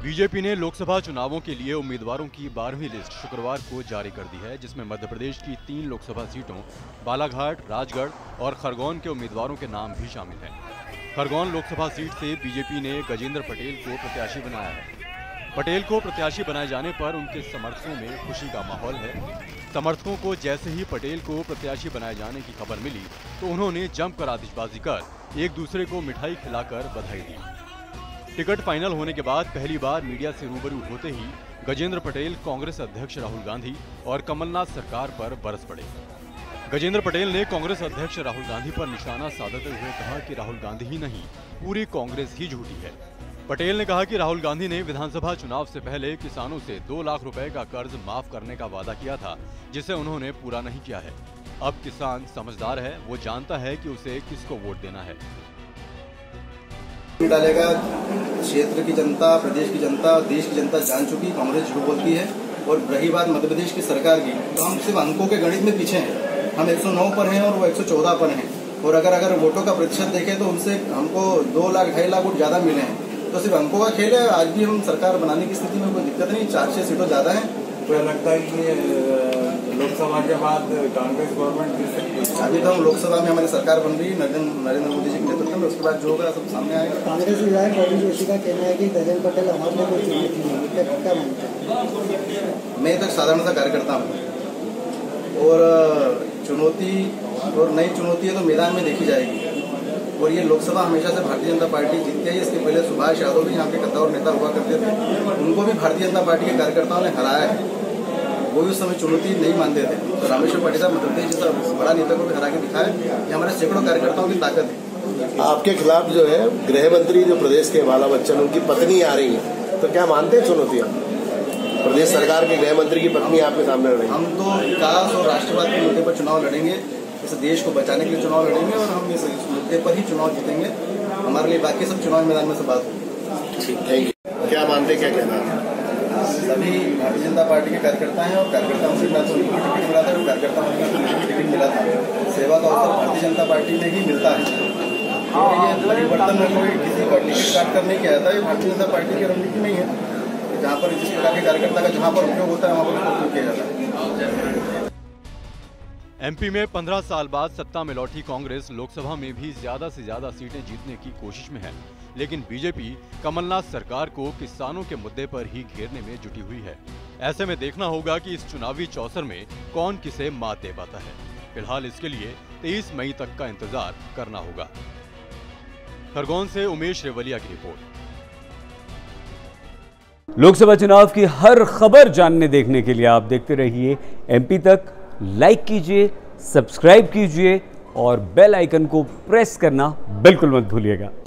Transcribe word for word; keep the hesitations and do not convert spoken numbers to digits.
BJP ने लोकसभा चुनावों के लिए उम्मीदवारों की बारहवीं लिस्ट शुक्रवार को जारी कर दी है, जिसमें मध्य प्रदेश की तीन लोकसभा सीटों बालाघाट, राजगढ़ और खरगोन के उम्मीदवारों के नाम भी शामिल हैं। खरगोन लोकसभा सीट से बीजेपी ने गजेंद्र पटेल को प्रत्याशी बनाया है। पटेल को प्रत्याशी बनाए जाने पर उनके समर्थकों में खुशी का माहौल है। समर्थकों को जैसे ही पटेल को प्रत्याशी बनाए जाने की खबर मिली तो उन्होंने जमकर आतिशबाजी कर एक दूसरे को मिठाई खिलाकर बधाई दी। टिकट फाइनल होने के बाद पहली बार मीडिया से रूबरू होते ही गजेंद्र पटेल कांग्रेस अध्यक्ष राहुल गांधी और कमलनाथ सरकार पर बरस पड़े। गजेंद्र पटेल ने कांग्रेस अध्यक्ष राहुल गांधी पर निशाना साधते हुए कहा कि राहुल गांधी ही नहीं, पूरी कांग्रेस ही झूठी है। पटेल ने कहा कि राहुल गांधी ने विधानसभा चुनाव से पहले किसानों से दो लाख रुपए का कर्ज माफ करने का वादा किया था, जिसे उन्होंने पूरा नहीं किया है। अब किसान समझदार है, वो जानता है कि उसे किसको वोट देना है। डालेगा क्षेत्र की जनता, प्रदेश की जनता और देश की जनता जान चुकी कांग्रेस झूठ बोलती है। और रही बात मध्य प्रदेश की सरकार की, तो हम सिर्फ अंकों के गणित में पीछे हैं। हम एक सौ नौ पर हैं और वो एक सौ चौदह पर हैं। और अगर अगर वोटों का प्रतिशत देखें तो उनसे हमको दो लाख ढाई लाख वोट ज्यादा मिले हैं। तो सिर्फ अंकों का खेल है। आज भी हम सरकार बनाने की स्थिति में कोई दिक्कत नहीं, चार छह सीटों ज्यादा है। तो लगता है कि लोकसभा के बाद कांग्रेस गवर्नमेंट, अभी तो हम लोकसभा में हमारी सरकार बन रही है नरेंद्र मोदी जी के नेतृत्व में, उसके बाद जो होगा सब सामने आएगा। कांग्रेस विधायक रवि जोशी का कहना है कि गजेंद्र पटेल हमारे लिए कोई चुनौती नहीं है, क्या मानते हैं? मैं तो साधारण सा कार्यकर्ता हूँ और चुनौती और नई चुनौती है तो मैदान में देखी जाएगी। और ये लोकसभा हमेशा से भारतीय जनता पार्टी जीतती है। इसके पहले सुभाष यादव भी यहाँ के कद्दावर नेता हुआ करते थे, उनको भी भारतीय जनता पार्टी के कार्यकर्ताओं ने हराया है। वो भी उस समय चुनौती नहीं मानते थे। तो रामेश्वर पाटील साहब मध्य प्रदेश जैसा बड़ा नेता को भी हरा के दिखाया कि हमारे सैकड़ों कार्यकर्ताओं की ताकत है। आपके खिलाफ जो है गृह मंत्री जो प्रदेश के बाला बच्चन, उनकी पत्नी आ रही है, तो क्या मानते हैं चुनौतियाँ? प्रदेश सरकार के गृह मंत्री की पत्नी आपके सामने लड़ेंगे। हम तो विकास और राष्ट्रवाद के मुद्दे पर चुनाव लड़ेंगे, इस देश को बचाने के लिए चुनाव लड़ेंगे और हम इस मुद्दे पर ही चुनाव जीतेंगे। हमारे लिए बाकी सब चुनाव मैदान में से बात होगी। ठीक, थैंक यू। क्या मानते, क्या कहना है? सभी भारतीय जनता पार्टी के कार्यकर्ता हैं और कार्यकर्ताओं से तो उनको टिकट मिला था, कार्यकर्ता होने का मुझे टिकट मिला था। सेवा का अवसर भारतीय जनता पार्टी में ही मिलता है। ये परिवर्तन में कोई किसी का टिकट काट कर नहीं किया था, ये भारतीय जनता पार्टी की रणनीति नहीं है। जहाँ पर जिस प्रकार के कार्यकर्ता का जहाँ पर उपयोग होता है वहाँ पर उपयोग किया जाता है। एमपी में पंद्रह साल बाद सत्ता में लौटी कांग्रेस लोकसभा में भी ज्यादा से ज्यादा सीटें जीतने की कोशिश में है, लेकिन बीजेपी कमलनाथ सरकार को किसानों के मुद्दे पर ही घेरने में जुटी हुई है। ऐसे में देखना होगा कि इस चुनावी चौसर में कौन किसे मात दे पाता है। फिलहाल इसके लिए तेईस मई तक का इंतजार करना होगा। खरगोन से उमेश रेवलिया की रिपोर्ट। लोकसभा चुनाव की हर खबर जानने देखने के लिए आप देखते रहिए एमपी तक। लाइक कीजिए, सब्सक्राइब कीजिए और बेल आइकन को प्रेस करना बिल्कुल मत भूलिएगा।